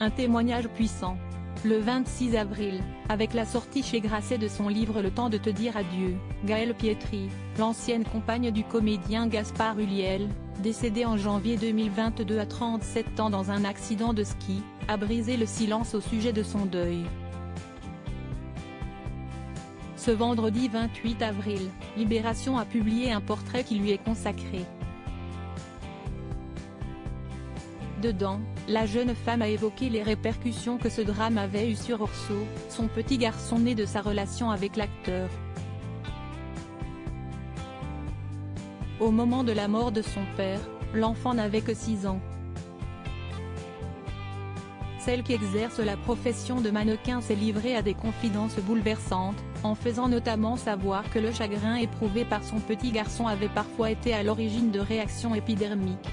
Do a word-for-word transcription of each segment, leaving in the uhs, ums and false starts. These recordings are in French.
Un témoignage puissant. Le vingt-six avril, avec la sortie chez Grasset de son livre Le temps de te dire adieu, Gaëlle Pietri, l'ancienne compagne du comédien Gaspard Ulliel, décédée en janvier deux mille vingt-deux à trente-sept ans dans un accident de ski, a brisé le silence au sujet de son deuil. Ce vendredi vingt-huit avril, Libération a publié un portrait qui lui est consacré. Dedans, la jeune femme a évoqué les répercussions que ce drame avait eues sur Orso, son petit garçon né de sa relation avec l'acteur. Au moment de la mort de son père, l'enfant n'avait que six ans. Celle qui exerce la profession de mannequin s'est livrée à des confidences bouleversantes, en faisant notamment savoir que le chagrin éprouvé par son petit garçon avait parfois été à l'origine de réactions épidermiques.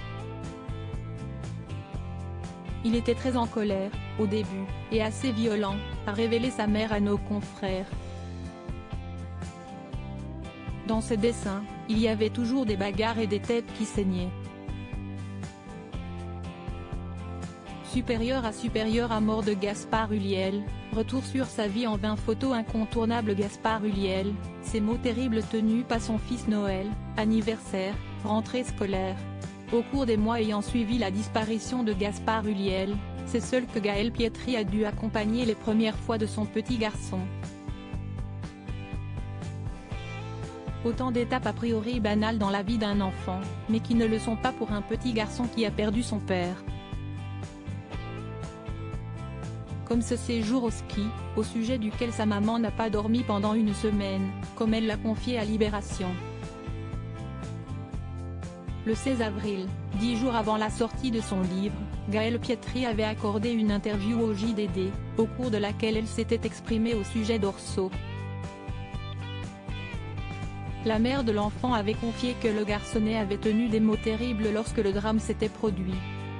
Il était très en colère, au début, et assez violent, a révélé sa mère à nos confrères. Dans ses dessins, il y avait toujours des bagarres et des têtes qui saignaient. Supérieur à supérieur à mort de Gaspard Ulliel, retour sur sa vie en vingt photos incontournables. Gaspard Ulliel, ces mots terribles tenus par son fils Noël, anniversaire, rentrée scolaire. Au cours des mois ayant suivi la disparition de Gaspard Ulliel, c'est seul que Gaëlle Pietri a dû accompagner les premières fois de son petit garçon. Autant d'étapes a priori banales dans la vie d'un enfant, mais qui ne le sont pas pour un petit garçon qui a perdu son père. Comme ce séjour au ski, au sujet duquel sa maman n'a pas dormi pendant une semaine, comme elle l'a confié à Libération. Le seize avril, dix jours avant la sortie de son livre, Gaëlle Pietri avait accordé une interview au J D D, au cours de laquelle elle s'était exprimée au sujet d'Orso. La mère de l'enfant avait confié que le garçonnet avait tenu des mots terribles lorsque le drame s'était produit.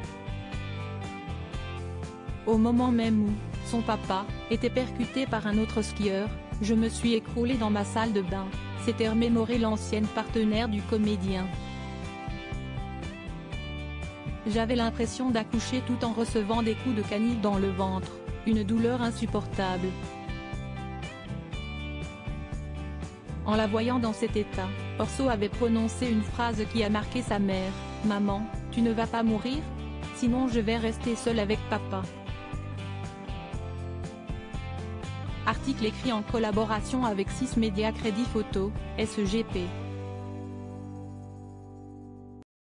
Au moment même où, son papa, était percuté par un autre skieur, « Je me suis écroulée dans ma salle de bain », s'était remémorée l'ancienne partenaire du comédien. J'avais l'impression d'accoucher tout en recevant des coups de canif dans le ventre, une douleur insupportable. En la voyant dans cet état, Orso avait prononcé une phrase qui a marqué sa mère, « Maman, tu ne vas pas mourir? Sinon je vais rester seule avec papa. » Article écrit en collaboration avec six médias Crédit Photo, S G P.